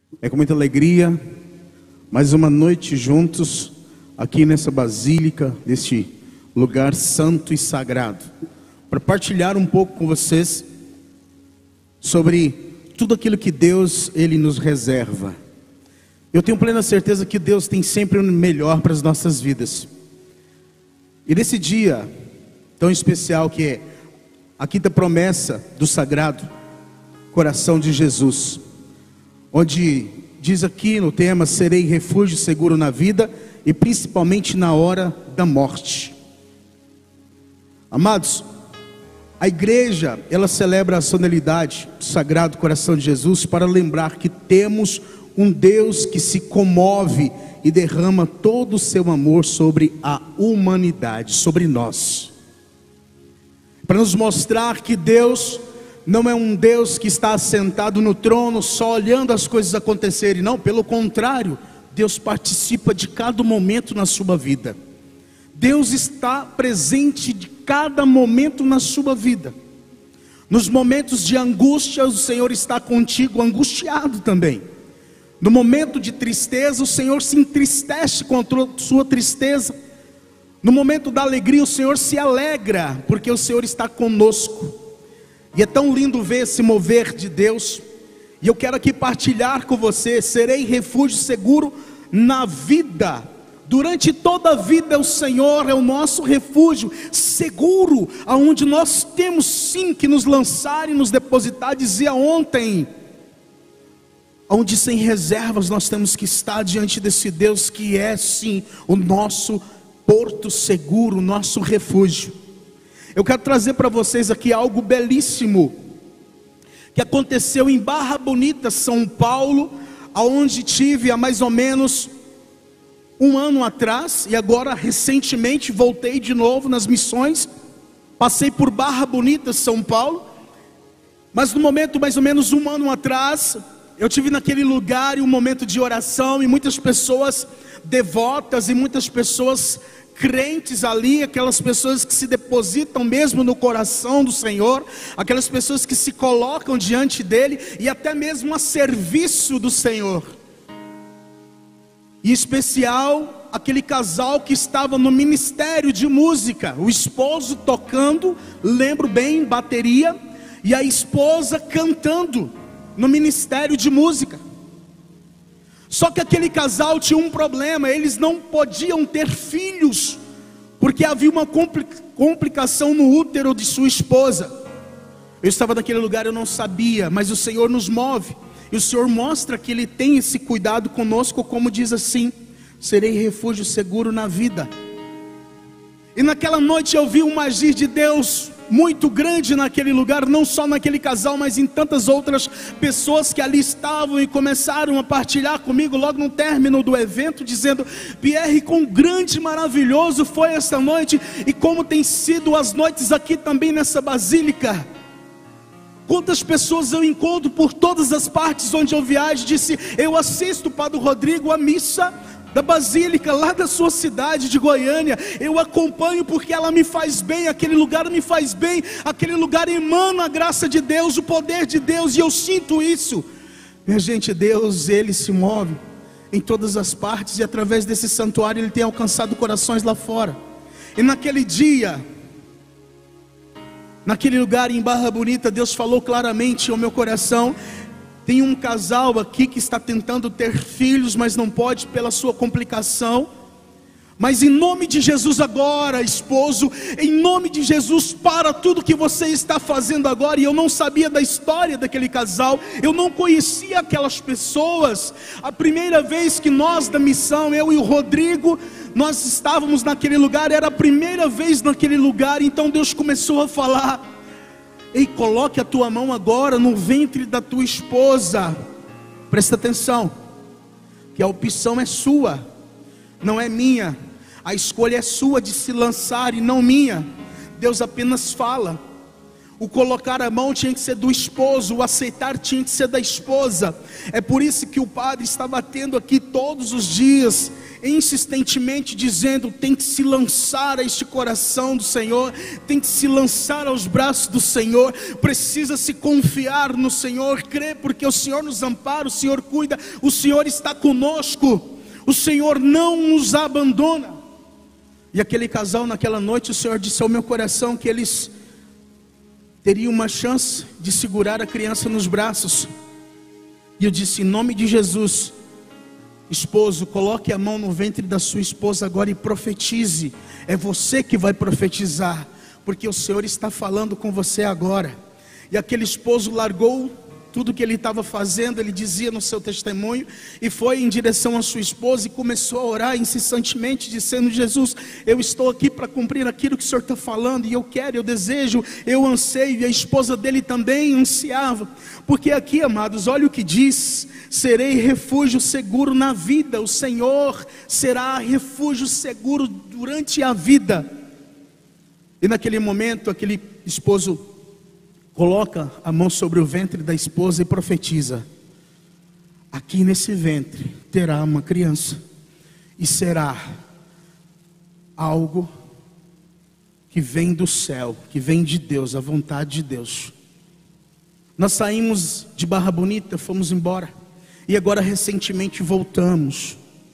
É com muita alegria, mais uma noite juntos, aqui nessa basílica, neste lugar santo e sagrado, para partilhar um pouco com vocês sobre tudo aquilo que Deus, Ele nos reserva. Eu tenho plena certeza que Deus tem sempre o melhor para as nossas vidas. E nesse dia tão especial que é a quinta promessa do Sagrado Coração de Jesus, onde diz aqui no tema: serei refúgio seguro na vida e principalmente na hora da morte. Amados, a igreja, ela celebra a solenidade do Sagrado Coração de Jesus para lembrar que temos um Deus que se comove e derrama todo o seu amor sobre a humanidade, sobre nós, para nos mostrar que Deus não é um Deus que está assentado no trono só olhando as coisas acontecerem. Não, pelo contrário, Deus participa de cada momento na sua vida. Deus está presente de cada momento na sua vida. Nos momentos de angústia, o Senhor está contigo, angustiado também. No momento de tristeza, o Senhor se entristece com a sua tristeza. No momento da alegria, o Senhor se alegra, porque o Senhor está conosco. E é tão lindo ver esse mover de Deus. E eu quero aqui partilhar com você: serei refúgio seguro na vida. Durante toda a vida o Senhor é o nosso refúgio seguro, aonde nós temos sim que nos lançar e nos depositar. Dizia ontem, onde sem reservas nós temos que estar diante desse Deus que é sim o nosso porto seguro, o nosso refúgio. Eu quero trazer para vocês aqui algo belíssimo que aconteceu em Barra Bonita, São Paulo, aonde tive há mais ou menos um ano atrás, e agora recentemente voltei de novo nas missões. Passei por Barra Bonita, São Paulo, mas no momento mais ou menos um ano atrás, eu tive naquele lugar um momento de oração, e muitas pessoas devotas e muitas pessoas crentes ali, aquelas pessoas que se depositam mesmo no coração do Senhor, aquelas pessoas que se colocam diante dele e até mesmo a serviço do Senhor. Em especial aquele casal que estava no ministério de música, o esposo tocando, lembro bem, bateria, e a esposa cantando no ministério de música. Só que aquele casal tinha um problema: eles não podiam ter filhos, porque havia uma complicação no útero de sua esposa. Eu estava naquele lugar, eu não sabia, mas o Senhor nos move, e o Senhor mostra que Ele tem esse cuidado conosco, como diz assim: serei refúgio seguro na vida. E naquela noite eu vi um agir de Deus muito grande naquele lugar, não só naquele casal, mas em tantas outras pessoas que ali estavam e começaram a partilhar comigo logo no término do evento, dizendo: Pierre, quão grande e maravilhoso foi essa noite, e como tem sido as noites aqui também nessa basílica. Quantas pessoas eu encontro por todas as partes onde eu viajo. Disse: eu assisto, Padre Rodrigo, a missa da basílica lá da sua cidade de Goiânia, eu acompanho porque ela me faz bem, aquele lugar me faz bem, aquele lugar emana a graça de Deus, o poder de Deus, e eu sinto isso. Minha gente, Deus, Ele se move em todas as partes, e através desse santuário Ele tem alcançado corações lá fora. E naquele dia, naquele lugar em Barra Bonita, Deus falou claramente ao meu coração: tem um casal aqui que está tentando ter filhos, mas não pode pela sua complicação. Mas em nome de Jesus agora, esposo, em nome de Jesus, para tudo que você está fazendo agora. E eu não sabia da história daquele casal, eu não conhecia aquelas pessoas. A primeira vez que nós da missão, eu e o Rodrigo, nós estávamos naquele lugar, era a primeira vez naquele lugar. Então Deus começou a falar: ei, coloque a tua mão agora no ventre da tua esposa. Presta atenção, que a opção é sua, não é minha. A escolha é sua de se lançar e não minha. Deus apenas fala. O colocar a mão tinha que ser do esposo, o aceitar tinha que ser da esposa. É por isso que o padre está batendo aqui todos os dias, insistentemente dizendo: tem que se lançar a este coração do Senhor, tem que se lançar aos braços do Senhor, precisa se confiar no Senhor, crer, porque o Senhor nos ampara, o Senhor cuida, o Senhor está conosco, o Senhor não nos abandona. E aquele casal naquela noite, o Senhor disse ao meu coração que eles teriam uma chance de segurar a criança nos braços. E eu disse: em nome de Jesus, esposo, coloque a mão no ventre da sua esposa agora e profetize. É você que vai profetizar, porque o Senhor está falando com você agora. E aquele esposo largou tudo que ele estava fazendo, ele dizia no seu testemunho, e foi em direção à sua esposa e começou a orar incessantemente, dizendo: Jesus, eu estou aqui para cumprir aquilo que o Senhor está falando, e eu quero, eu desejo, eu anseio. E a esposa dele também ansiava, porque aqui, amados, olha o que diz: serei refúgio seguro na vida. O Senhor será refúgio seguro durante a vida. E naquele momento, aquele esposo coloca a mão sobre o ventre da esposa e profetiza: aqui nesse ventre terá uma criança, e será algo que vem do céu, que vem de Deus, a vontade de Deus. Nós saímos de Barra Bonita, fomos embora, e agora recentemente voltamos.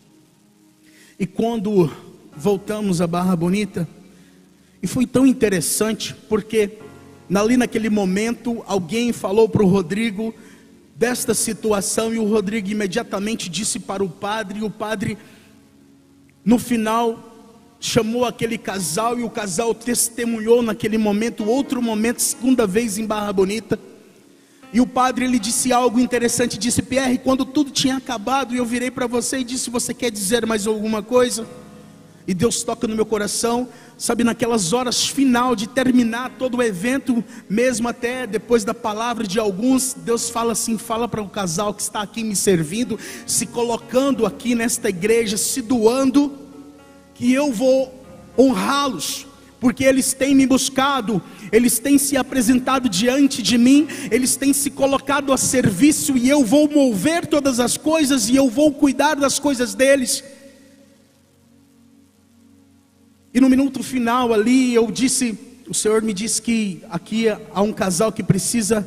E quando voltamos a Barra Bonita, e foi tão interessante, porque ali naquele momento, alguém falou para o Rodrigo desta situação, e o Rodrigo imediatamente disse para o padre, e o padre no final chamou aquele casal, e o casal testemunhou naquele momento, outro momento, segunda vez em Barra Bonita. E o padre, ele disse algo interessante, disse: Pierre, quando tudo tinha acabado, eu virei para você e disse: você quer dizer mais alguma coisa? E Deus toca no meu coração, sabe, naquelas horas final de terminar todo o evento, mesmo até depois da palavra de alguns, Deus fala assim: fala para o casal que está aqui me servindo, se colocando aqui nesta igreja, se doando, que eu vou honrá-los, porque eles têm me buscado, eles têm se apresentado diante de mim, eles têm se colocado a serviço, e eu vou mover todas as coisas, e eu vou cuidar das coisas deles. E no minuto final ali, o Senhor me disse que aqui há um casal que precisa,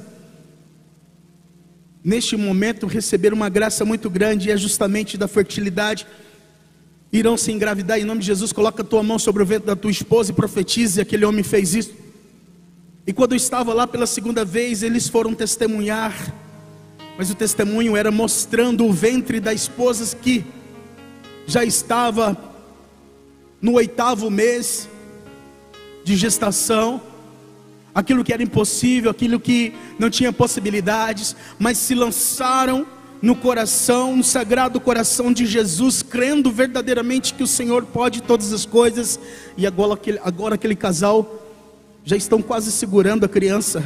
neste momento, receber uma graça muito grande, e é justamente da fertilidade. Irão se engravidar em nome de Jesus. Coloca a tua mão sobre o ventre da tua esposa e profetize. Aquele homem fez isso. E quando eu estava lá pela segunda vez, eles foram testemunhar, mas o testemunho era mostrando o ventre da esposa, que já estava no 8º mês de gestação, aquilo que era impossível, aquilo que não tinha possibilidades, mas se lançaram no coração, no sagrado coração de Jesus, crendo verdadeiramente que o Senhor pode todas as coisas. E agora aquele casal já estão quase segurando a criança,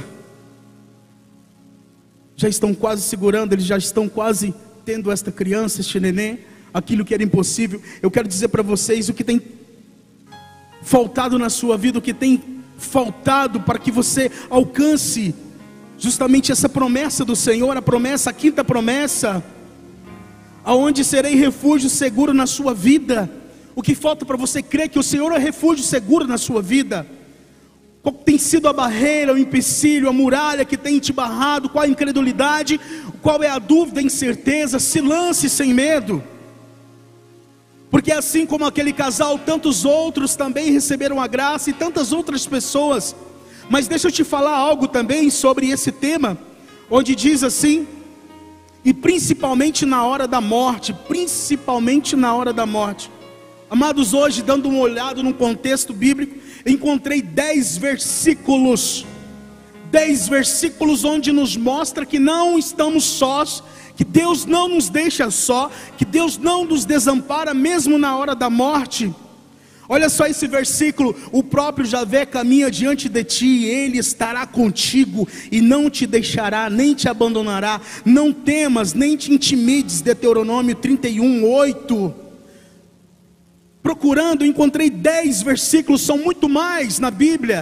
já estão quase segurando, eles já estão quase tendo esta criança, este neném, aquilo que era impossível. Eu quero dizer para vocês o que tem faltado na sua vida, o que tem faltado para que você alcance justamente essa promessa do Senhor, a promessa, a 5ª promessa, aonde serei refúgio seguro na sua vida. O que falta para você crer que o Senhor é refúgio seguro na sua vida? Qual tem sido a barreira, o empecilho, a muralha que tem te barrado? Qual a incredulidade? Qual é a dúvida, a incerteza? Se lance sem medo, porque assim como aquele casal, tantos outros também receberam a graça, e tantas outras pessoas. Mas deixa eu te falar algo também sobre esse tema, onde diz assim: e principalmente na hora da morte, principalmente na hora da morte. Amados, hoje, dando uma olhada num contexto bíblico, encontrei 10 versículos onde nos mostra que não estamos sós, que Deus não nos deixa só, que Deus não nos desampara mesmo na hora da morte. Olha só esse versículo: o próprio Javé caminha diante de ti, e Ele estará contigo, e não te deixará, nem te abandonará. Não temas, nem te intimides. Deuteronômio 31:8. Procurando, encontrei 10 versículos, são muito mais na Bíblia,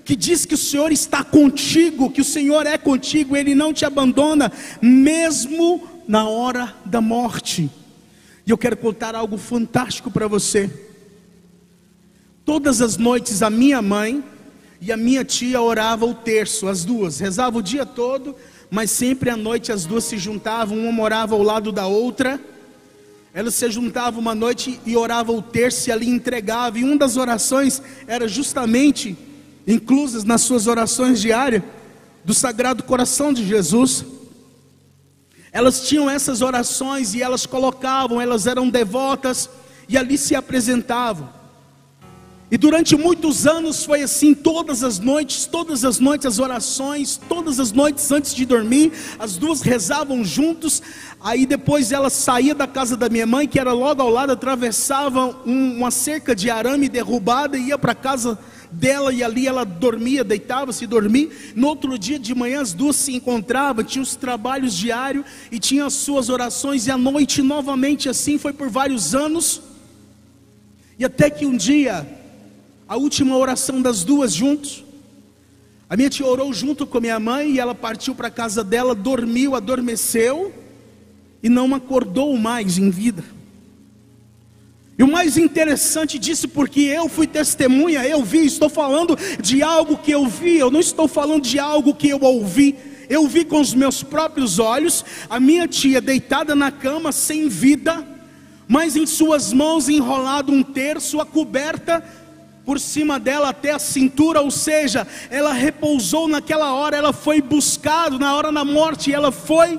que diz que o Senhor está contigo, que o Senhor é contigo, Ele não te abandona, mesmo na hora da morte. E eu quero contar algo fantástico para você. Todas as noites a minha mãe e a minha tia oravam o terço, as duas, rezavam o dia todo, mas sempre à noite as duas se juntavam, uma morava ao lado da outra. Elas se juntavam uma noite e oravam o terço e ali entregavam, e uma das orações era justamente inclusas nas suas orações diárias, do Sagrado Coração de Jesus. Elas tinham essas orações e elas colocavam, elas eram devotas e ali se apresentavam. E durante muitos anos foi assim, todas as noites as orações, todas as noites antes de dormir, as duas rezavam juntos. Aí depois ela saía da casa da minha mãe, que era logo ao lado, atravessava uma cerca de arame derrubada e ia para a casa dela, e ali ela dormia, deitava-se e dormia. No outro dia de manhã as duas se encontravam, tinham os trabalhos diários e tinham as suas orações, e à noite novamente assim, foi por vários anos. E até que um dia, a última oração das duas juntos, a minha tia orou junto com a minha mãe, e ela partiu para a casa dela, dormiu, adormeceu e não acordou mais em vida. E o mais interessante disso, porque eu fui testemunha, eu vi, estou falando de algo que eu vi, eu não estou falando de algo que eu ouvi. Eu vi com os meus próprios olhos a minha tia deitada na cama sem vida, mas em suas mãos enrolado um terço, a coberta por cima dela até a cintura, ou seja, ela repousou naquela hora, ela foi buscada na hora da morte, ela foi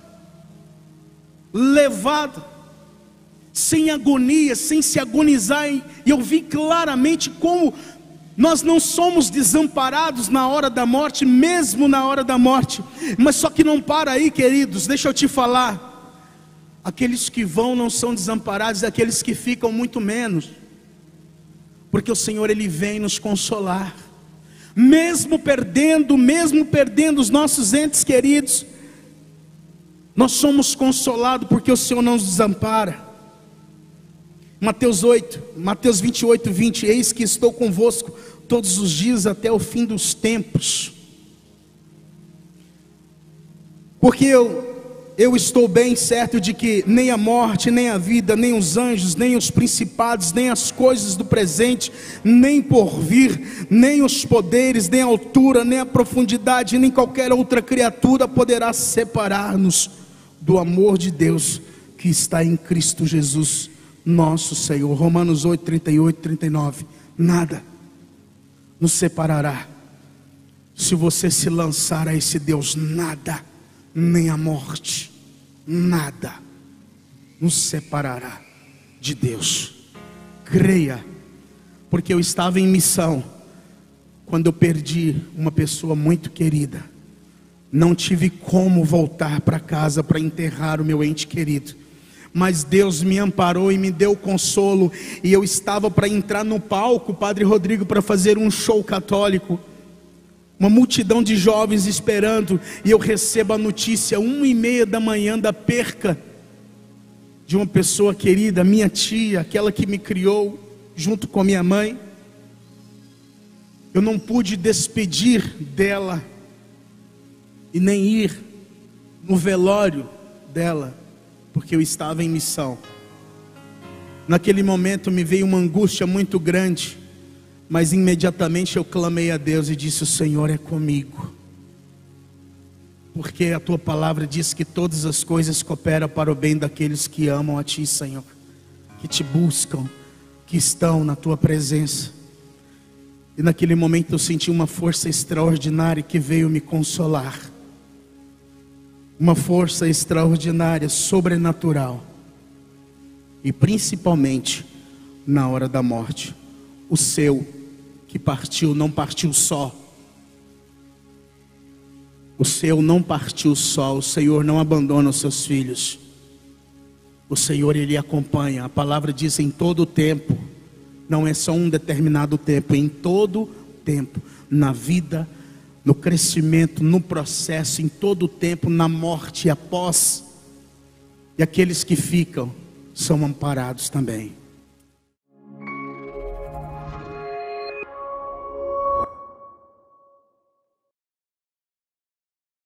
levada sem agonia, sem se agonizar. E eu vi claramente como nós não somos desamparados na hora da morte, mesmo na hora da morte. Mas só que não para aí, queridos, deixa eu te falar, aqueles que vão não são desamparados, aqueles que ficam muito menos, porque o Senhor, Ele vem nos consolar, mesmo perdendo os nossos entes queridos, nós somos consolados, porque o Senhor não nos desampara. Mateus 28, 20, eis que estou convosco todos os dias até o fim dos tempos. Porque eu estou bem certo de que nem a morte, nem a vida, nem os anjos, nem os principados, nem as coisas do presente, nem porvir, nem os poderes, nem a altura, nem a profundidade, nem qualquer outra criatura poderá separar-nos do amor de Deus que está em Cristo Jesus, nosso Senhor. Romanos 8, 38, 39. Nada nos separará, se você se lançar a esse Deus. Nada, nem a morte, nada nos separará de Deus. Creia, porque eu estava em missão quando eu perdi uma pessoa muito querida. Não tive como voltar para casa para enterrar o meu ente querido, mas Deus me amparou e me deu consolo. E eu estava para entrar no palco, Padre Rodrigo, para fazer um show católico, uma multidão de jovens esperando, e eu recebo a notícia 1h30 da manhã da perca de uma pessoa querida, minha tia, aquela que me criou junto com a minha mãe. Eu não pude despedir dela e nem ir no velório dela, porque eu estava em missão. Naquele momento me veio uma angústia muito grande, mas imediatamente eu clamei a Deus e disse: o Senhor é comigo, porque a tua palavra diz que todas as coisas cooperam para o bem daqueles que amam a ti, Senhor, que te buscam, que estão na tua presença. E naquele momento eu senti uma força extraordinária que veio me consolar, uma força extraordinária, sobrenatural, e principalmente na hora da morte. O seu que partiu não partiu só, o seu não partiu só. O Senhor não abandona os seus filhos, o Senhor, Ele acompanha. A palavra diz em todo o tempo, não é só um determinado tempo, em todo tempo, na vida, no crescimento, no processo, em todo o tempo, na morte e após. E aqueles que ficam são amparados também.